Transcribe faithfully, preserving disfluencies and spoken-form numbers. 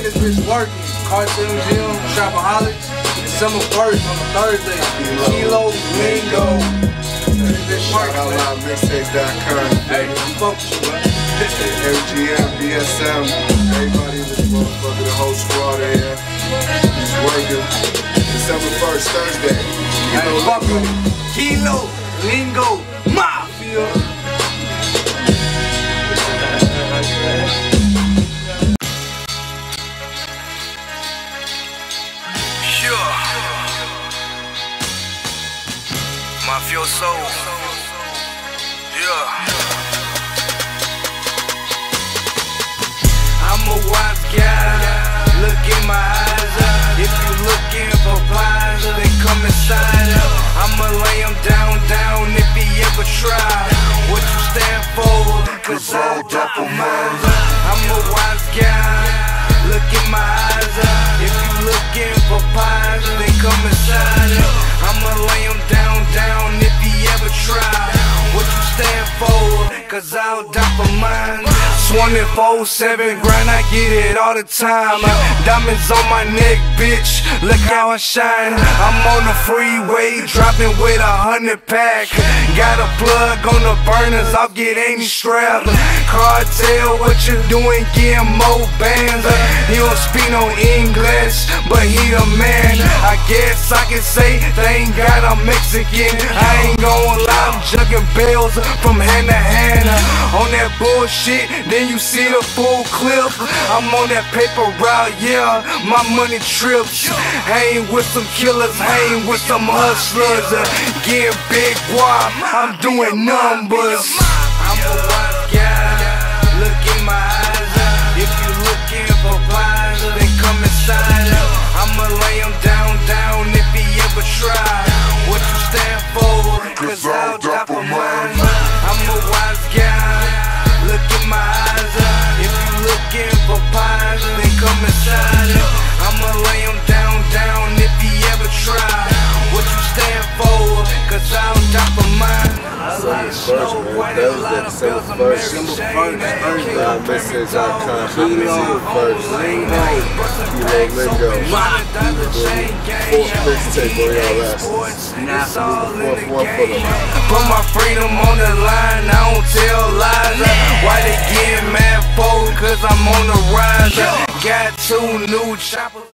this bitch working. Cartel Gym, Shopaholics. December first on a Thursday. Kilo, Lingo. Shout out loud mixtape dot com. Hey, fuck with you, man. M G M, B S M, everybody in this motherfucker, the whole squad here. He's working. December first, Thursday. Hey, fuck with me. Kilo, Lingo, Mafia. Sure. Mafia soul. Yeah. I'm a wise guy, look in my eyes. If you looking for pies, then come inside. I'ma lay him down, down if he ever try. What you stand for, cause I'll drop a mine. I'm a wise guy, look in my eyes. If you looking for pies, then come inside. I'ma lay him down, down if he ever try. What you stand for, cause I'll drop a mine. twenty-four seven grind, I get it all the time. Diamonds on my neck, bitch, look how I shine. I'm on the freeway, dropping with a hundred pack. Got a plug on the burners, I'll get any strap. Cartel, what you doing, getting more bands. He don't speak no English, but he a man. I guess I can say, thank God I'm Mexican. I ain't gon' lie, I'm jugging bells from hand to hand. On that bullshit, then you see the full clip. I'm on that paper route, yeah, my money trips. Hang with some killers, hang with some hustlers. Getting big guap, I'm doing numbers. I'm a wise guy, look in my eyes. If you looking for pies, then come inside. I'ma lay him down, down if he ever try. What you stand for, cause I'll drop a mine. I'm a wise guy, look in my eyes. If you looking for pies, then come inside. I'ma lay him down, down if he ever try. What you stand for, cause I'll drop a mine. December first, man. Thursday, December first. Live mixtape dot com. December first. Kilo, Lingo. Fourth mixtape on y'all ass. Fourth one for them. Put my freedom on the line, I don't tell lies. Why they getting mad for? Cause I'm on the rise. Got two new choppers.